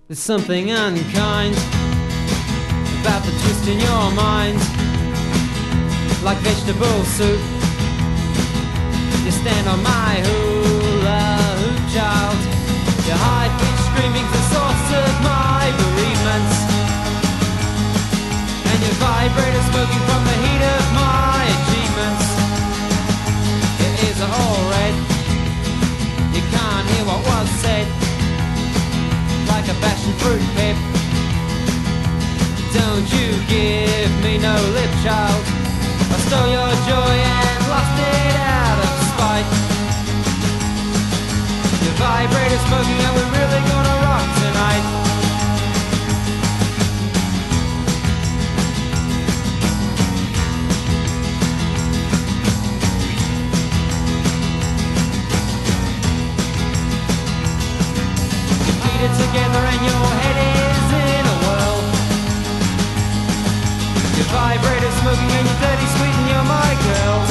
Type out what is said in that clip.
There's something unkind about the twist in your mind. Like vegetable soup, you stand on my hula hoop, child. Your high-pitched screaming's the source of my bereavements, and your vibrator smoking from the heat of my achievements. Your ears are all red, you can't hear what was said. Like a passion fruit pip, don't you give me no lip, child. I stole your joy and lost it out of spite. Your vibrator smoking and we're really gonna rock tonight. Your feet are together and your head is in a whirl. Your vibrator smoking and you're dirty sweet and you're my girl.